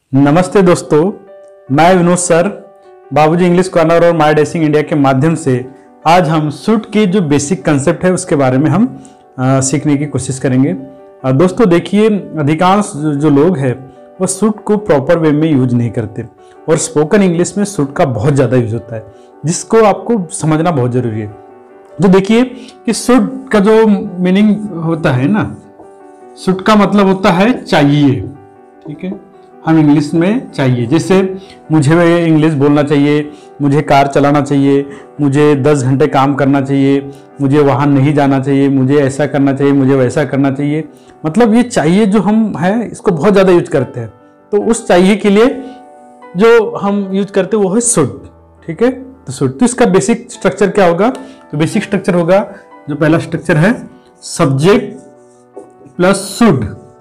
नमस्ते दोस्तों, मैं विनोद सर बाबूजी इंग्लिश कॉर्नर और माय डेसिंग इंडिया के माध्यम से आज हम सूट की जो बेसिक कंसेप्ट है उसके बारे में हम सीखने की कोशिश करेंगे। दोस्तों देखिए, अधिकांश जो लोग हैं वो सूट को प्रॉपर वे में यूज नहीं करते और स्पोकन इंग्लिश में सूट का बहुत ज़्यादा यूज होता है, जिसको आपको समझना बहुत ज़रूरी है। तो देखिए कि सूट का जो मीनिंग होता है ना, सूट का मतलब होता है चाहिए। ठीक है, हम इंग्लिश में चाहिए, जैसे मुझे इंग्लिश बोलना चाहिए, मुझे कार चलाना चाहिए, मुझे 10 घंटे काम करना चाहिए, मुझे वहाँ नहीं जाना चाहिए, मुझे ऐसा करना चाहिए, मुझे वैसा करना चाहिए। मतलब ये चाहिए जो हम है इसको बहुत ज़्यादा यूज करते हैं। तो उस चाहिए के लिए जो हम यूज करते हैं वो है शुड। ठीक है, तो शुड, तो इसका बेसिक स्ट्रक्चर क्या होगा? तो बेसिक स्ट्रक्चर होगा, जो पहला स्ट्रक्चर है सब्जेक्ट प्लस शुड।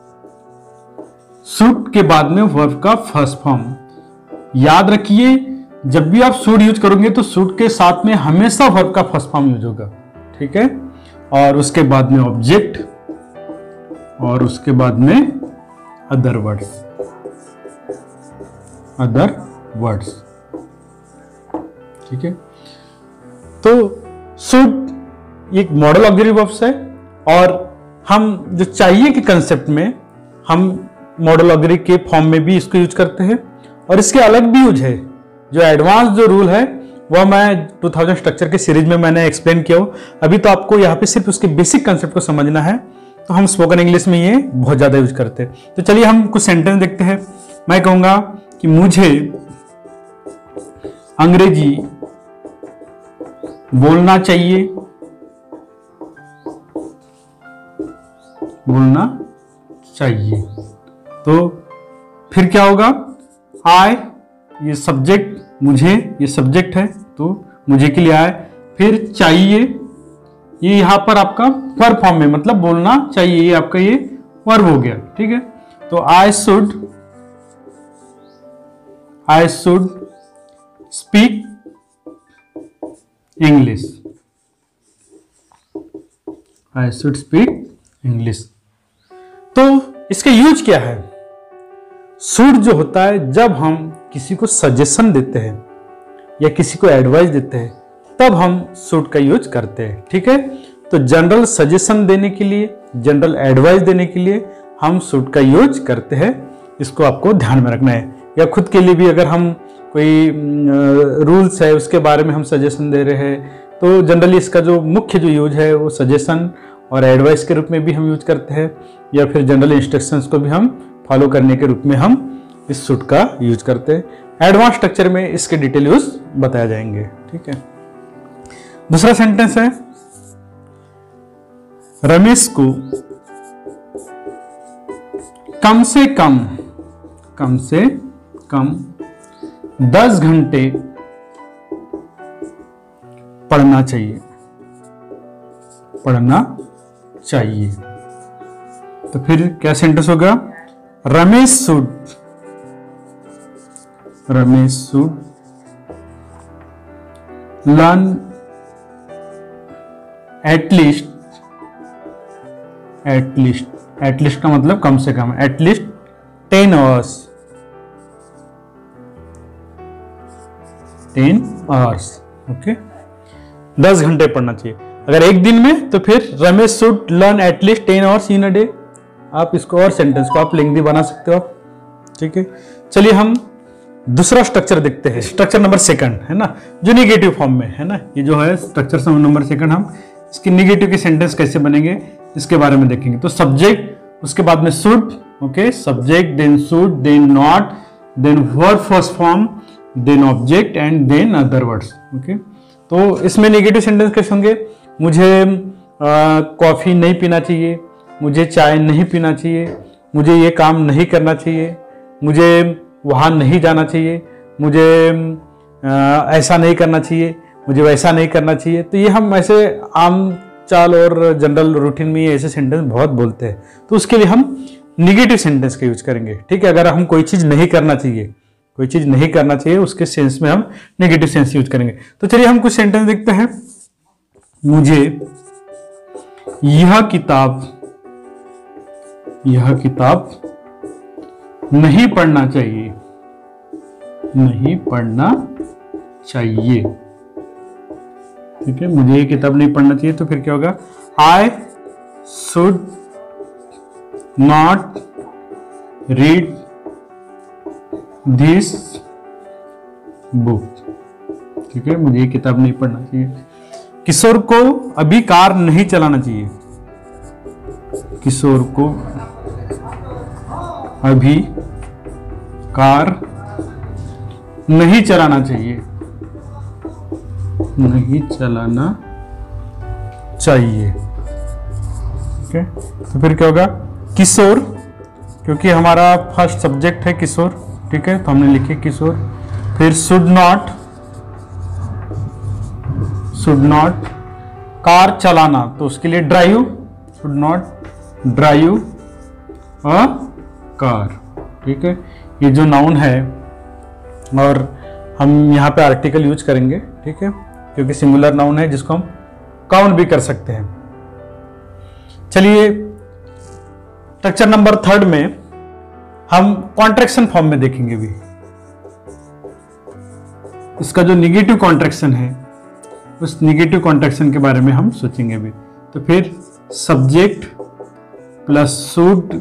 शुड के बाद में वर्ब का फर्स्ट फॉर्म। याद रखिए, जब भी आप शुड यूज करोगे तो शुड के साथ में हमेशा वर्ब का फर्स्ट फॉर्म यूज होगा। ठीक है, और उसके बाद में ऑब्जेक्ट और उसके बाद में अदर वर्ड्स। अदर वर्ड्स, ठीक है। तो शुड एक मॉडल ऑक्सिलरी वर्ब्स है और हम जो चाहिए के कंसेप्ट में हम मॉडल ऑक्सिलरी के फॉर्म में भी इसको यूज करते हैं और इसके अलग भी यूज है। जो एडवांस जो रूल है वह मैं 2000 स्ट्रक्चर के सीरीज में मैंने एक्सप्लेन किया हो। अभी तो आपको यहाँ पे सिर्फ उसके बेसिक कंसेप्ट को समझना है, तो हम स्पोकन इंग्लिश में ये बहुत ज्यादा यूज करते हैं। तो चलिए हम कुछ सेंटेंस देखते हैं। मैं कहूंगा कि मुझे अंग्रेजी बोलना चाहिए, बोलना चाहिए। तो फिर क्या होगा? आई, ये सब्जेक्ट, मुझे ये सब्जेक्ट है तो मुझे के लिए आए। फिर चाहिए, ये यहां पर आपका वर्ब फॉर्म में, मतलब बोलना चाहिए, ये आपका ये वर्ब हो गया। ठीक है, तो I should speak English. I should speak English. तो इसका यूज क्या है? शुड जो होता है, जब हम किसी को सजेशन देते हैं या किसी को एडवाइस देते हैं तब हम शुड का यूज करते हैं। ठीक है, तो जनरल सजेशन देने के लिए, जनरल एडवाइस देने के लिए हम शुड का यूज करते हैं। इसको आपको ध्यान में रखना है। या खुद के लिए भी अगर हम कोई रूल्स है उसके बारे में हम सजेशन दे रहे हैं तो जनरली इसका जो मुख्य जो यूज है वो सजेशन और एडवाइस के रूप में भी हम यूज करते हैं, या फिर जनरल इंस्ट्रक्शंस को भी हम फॉलो करने के रूप में हम इस शुड का यूज करते हैं। एडवांस स्ट्रक्चर में इसके डिटेल यूज बताया जाएंगे। ठीक है, दूसरा सेंटेंस है, रमेश को कम से कम 10 घंटे पढ़ना चाहिए। तो फिर क्या सेंटेंस होगा? रमेश शुड लर्न एटलीस्ट का मतलब कम से कम, एटलीस्ट 10 आवर्स। ओके, 10 घंटे पढ़ना चाहिए। अगर एक दिन में तो फिर Ramesh should learn at least 10 hours in a day. आप इसको और सेंटेंस को आप लेंथी बना सकते हो आप। ठीक है, चलिए हम दूसरा स्ट्रक्चर देखते हैं। स्ट्रक्चर नंबर 2 है ना, जो निगेटिव फॉर्म में है ना, ये जो है स्ट्रक्चर नंबर 2, हम इसके निगेटिव के सेंटेंस कैसे बनेंगे इसके बारे में देखेंगे। तो सब्जेक्ट, उसके बाद में should, okay, subject, then should, then not, then verb first form, then object and then other words. Okay, तो इसमें निगेटिव सेंटेंस कैसे होंगे? मुझे कॉफी नहीं पीना चाहिए, मुझे चाय नहीं पीना चाहिए, मुझे ये काम नहीं करना चाहिए, मुझे वहाँ नहीं जाना चाहिए, मुझे ऐसा नहीं करना चाहिए, मुझे वैसा नहीं करना चाहिए। तो ये हम ऐसे आम चाल और जनरल रूटीन में ये ऐसे सेंटेंस बहुत बोलते हैं, तो उसके लिए हम निगेटिव सेंटेंस का यूज करेंगे। ठीक है, अगर हम कोई चीज़ नहीं करना चाहिए, उसके सेंस में हम नेगेटिव सेंस यूज करेंगे। तो चलिए हम कुछ सेंटेंस देखते हैं। मुझे यह किताब नहीं पढ़ना चाहिए, नहीं पढ़ना चाहिए। ठीक है, मुझे ये किताब नहीं पढ़ना चाहिए, तो फिर क्या होगा? I should not read this book. ठीक है, मुझे ये किताब नहीं पढ़ना चाहिए। किशोर को अभी कार नहीं चलाना चाहिए, किशोर को अभी कार नहीं चलाना चाहिए, नहीं चलाना चाहिए। ठीक है, तो फिर क्या होगा? किशोर, क्योंकि हमारा फर्स्ट सब्जेक्ट है किशोर, ठीक है, तो हमने लिखे किशोर। फिर शुड नॉट कार चलाना, तो उसके लिए drive, should not drive a car. ठीक है, ये जो नाउन है, और हम यहाँ पे आर्टिकल यूज करेंगे, ठीक है, क्योंकि सिंगुलर नाउन है जिसको हम काउंट भी कर सकते हैं। चलिए स्ट्रक्चर नंबर 3 में हम कॉन्ट्रैक्शन फॉर्म में देखेंगे भी। इसका जो निगेटिव कॉन्ट्रैक्शन है, उस निगेटिव कॉन्ट्रैक्शन के बारे में हम सोचेंगे भी। तो फिर subject plus should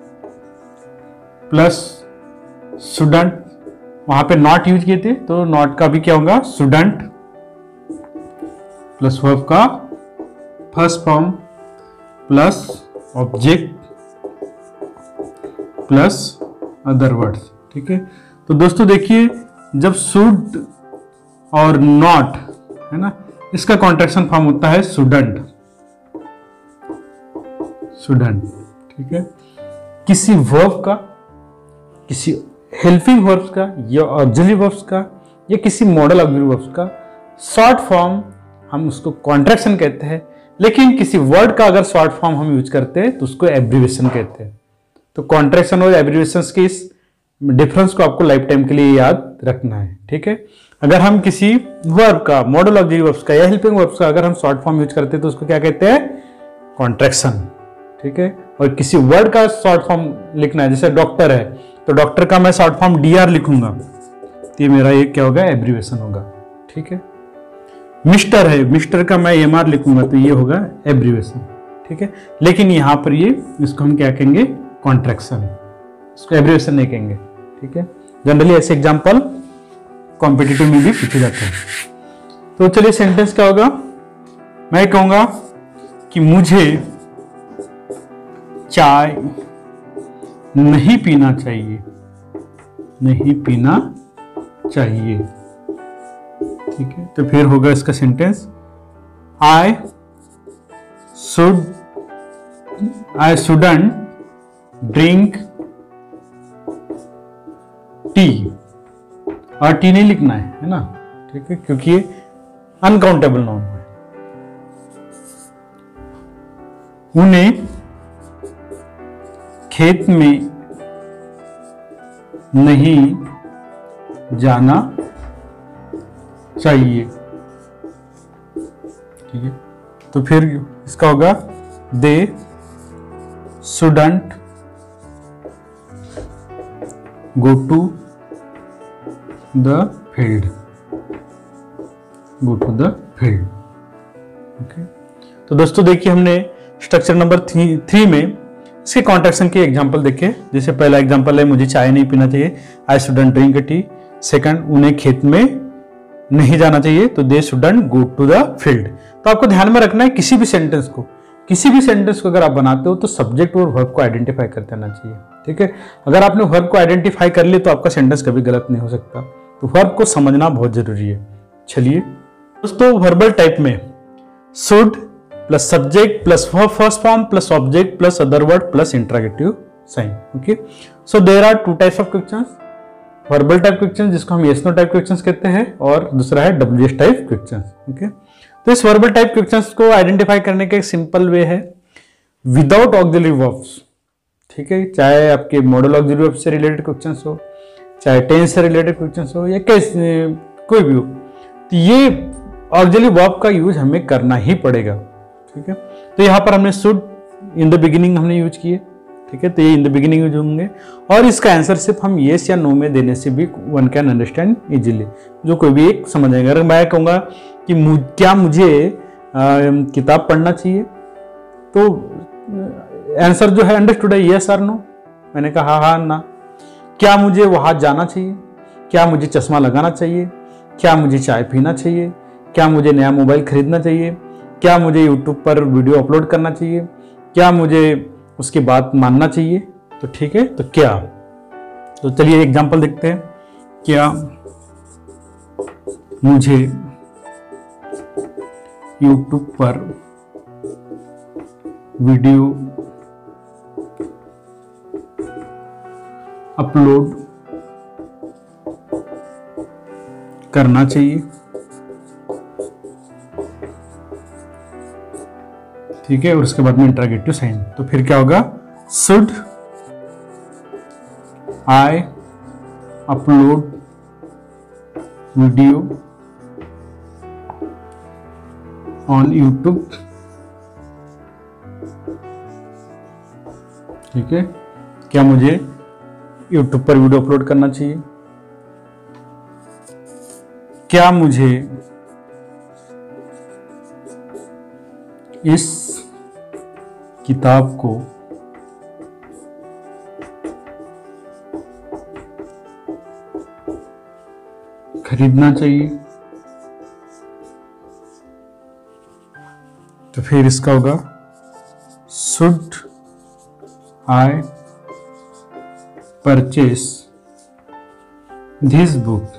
plus student, वहां पे नॉट यूज किए थे, तो नॉट का भी क्या होगा? स्टूडेंट प्लस वर्ब का first form plus object plus other words. ठीक है, तो दोस्तों देखिए, जब शुड और नॉट है ना, इसका कॉन्ट्रैक्शन फॉर्म होता है स्टूडेंट, स्टूडेंट। ठीक है, किसी वर्ब का, किसी हेल्पिंग वर्ब्स का या ऑक्सिलरी वर्ब्स का या किसी मॉडल ऑक्सिलरी वर्ब्स का शॉर्ट फॉर्म हम उसको कॉन्ट्रैक्शन कहते हैं, लेकिन किसी वर्ड का अगर शॉर्ट फॉर्म हम यूज करते हैं तो उसको एब्रीविएशन कहते हैं। तो कॉन्ट्रैक्शन और एब्रीविएशन के इस डिफरेंस को आपको लाइफ टाइम के लिए याद रखना है। ठीक है, अगर हम किसी वर्ब का, मॉडल ऑक्सिलरी वर्ब्स का या हेल्पिंग वर्ब्स का अगर हम शॉर्ट फॉर्म यूज करते हैं तो उसको क्या कहते हैं? कॉन्ट्रैक्शन। ठीक है, और किसी वर्ड का शॉर्ट फॉर्म लिखना है, जैसे डॉक्टर है, तो डॉक्टर का मैं शॉर्ट फॉर्म DR लिखूंगा, तो ये मेरा ये क्या होगा? एब्रीविएशन होगा। ठीक है, मिस्टर है, मिस्टर का मैं MR लिखूंगा, तो ये होगा एब्रीविएशन। ठीक है, लेकिन यहां पर ये, इसको हम क्या कहेंगे? कॉन्ट्रैक्शन, इसको एब्रीविएशन नहीं कहेंगे। ठीक है, जनरली ऐसे एग्जांपल कॉम्पिटिटिव में भी पूछे जाते हैं। तो चलिए सेंटेंस क्या होगा? मैं कहूंगा कि मुझे चाय नहीं पीना चाहिए, नहीं पीना चाहिए। ठीक है, तो फिर होगा इसका sentence, I shouldn't drink tea, और टी नहीं लिखना है ना। ठीक है, क्योंकि ये अनकाउंटेबल नाउन है। उन्हें खेत में नहीं जाना चाहिए। ठीक है, तो फिर इसका होगा they shouldn't go to the field, go to the field. Okay, तो दोस्तों देखिए, हमने स्ट्रक्चर नंबर 3 में इसके कॉन्ट्रैक्शन के एग्जांपल देखे। जैसे पहला एग्जांपल है, मुझे चाय नहीं पीना चाहिए, I shouldn't drink tea. Second, उन्हें खेत में नहीं जाना चाहिए, तो दे शुडंट गो टू द फील्ड। तो आपको ध्यान में रखना है, किसी भी सेंटेंस को अगर आप बनाते हो तो सब्जेक्ट और वर्ब को आइडेंटिफाई करते रहना चाहिए। ठीक है, अगर आपने वर्ब को आइडेंटिफाई कर लिया तो आपका सेंटेंस कभी गलत नहीं हो सकता। तो वर्ब को समझना बहुत जरूरी है। चलिए दोस्तों, वर्बल टाइप में should plus subject plus verb first form plus object plus other word plus interrogative sign. Okay, so there are 2 types of questions, verbal type question जिसको हम यस नो टाइप क्वेश्चंस कहते हैं, और दूसरा है WH type questions. Okay, तो इस verbal type questions को आइडेंटिफाई करने का एक सिंपल वे है, विदाउट ऑक्सिलरी वर्ब्स। ठीक है, चाहे आपके मॉडल ऑक्सिलरी वर्ब से रिलेटेड क्वेश्चंस हो, चाहे टेंस से रिलेटेड क्वेश्चंस हो, या कैसे कोई भी हो, तो ये ऑक्सिलरी वर्ब का यूज हमें करना ही पड़ेगा। ठीक है, तो यहाँ पर हमने शुड इन द बिगिनिंग हमने यूज किए, ठीक है, तो ये इन द बिगिनिंग यूज होंगे। और इसका आंसर सिर्फ हम येस या नो में देने से भी वन कैन अंडरस्टैंड इजीली, जो कोई भी एक समझ जाएगा। अगर मैं कहूँगा कि क्या मुझे किताब पढ़ना चाहिए, तो आंसर जो है अंडरस्टूड है येस और नो। मैंने कहा हाँ ना। क्या मुझे वहाँ जाना चाहिए, क्या मुझे चश्मा लगाना चाहिए, क्या मुझे चाय पीना चाहिए, क्या मुझे नया मोबाइल खरीदना चाहिए, क्या मुझे यूट्यूब पर वीडियो अपलोड करना चाहिए, क्या मुझे उसकी बात मानना चाहिए। तो ठीक है, तो क्या, तो चलिए एग्जांपल देखते हैं। क्या मुझे यूट्यूब पर वीडियो अपलोड करना चाहिए, ठीक है, और उसके बाद में इंटरोगेटिव साइन। तो फिर क्या होगा, should I upload video on YouTube, ठीक है, क्या मुझे यूट्यूब पर वीडियो अपलोड करना चाहिए, क्या मुझे इस किताब को खरीदना चाहिए। तो फिर इसका होगा should I purchase this book,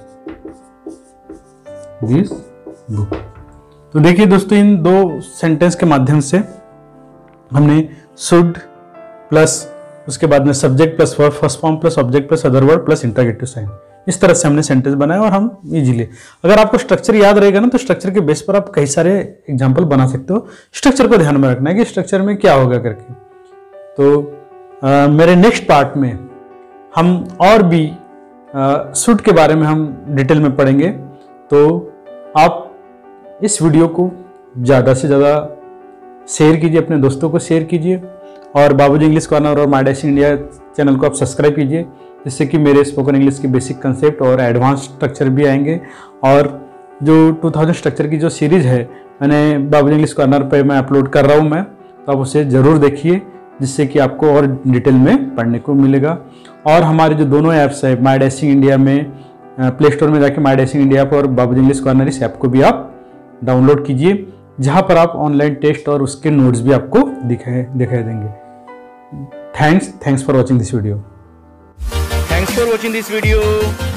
this book. तो देखिए दोस्तों, इन दो सेंटेंस के माध्यम से हमने शुड प्लस उसके बाद में subject plus verb first form plus object plus other word plus interrogative sign, इस तरह से हमने सेंटेंस बनाया। और हम इजीली, अगर आपको स्ट्रक्चर याद रहेगा ना, तो स्ट्रक्चर के बेस पर आप कई सारे एग्जांपल बना सकते हो। स्ट्रक्चर को ध्यान में रखना है कि स्ट्रक्चर में क्या होगा करके। तो मेरे नेक्स्ट पार्ट में हम और भी शुड के बारे में हम डिटेल में पढ़ेंगे। तो आप इस वीडियो को ज़्यादा से ज़्यादा शेयर कीजिए, अपने दोस्तों को शेयर कीजिए, और बाबूजी इंग्लिश कॉर्नर और माय डैशिंग इंडिया चैनल को आप सब्सक्राइब कीजिए, जिससे कि मेरे स्पोकन इंग्लिश के बेसिक कंसेप्ट और एडवांस स्ट्रक्चर भी आएंगे। और जो 2000 स्ट्रक्चर की जो सीरीज़ है, मैंने बाबूजी इंग्लिश कॉर्नर पे मैं अपलोड कर रहा हूँ मैं, तो आप उसे ज़रूर देखिए, जिससे कि आपको और डिटेल में पढ़ने को मिलेगा। और हमारे जो दोनों ऐप्स है, माय डैशिंग इंडिया में प्ले स्टोर में जाके माय डैशिंग इंडिया पर और बाबूजी इंग्लिश कॉर्नर, इस ऐप को भी आप डाउनलोड कीजिए, जहां पर आप ऑनलाइन टेस्ट और उसके नोट्स भी आपको दिखाई देंगे। Thanks for watching this video.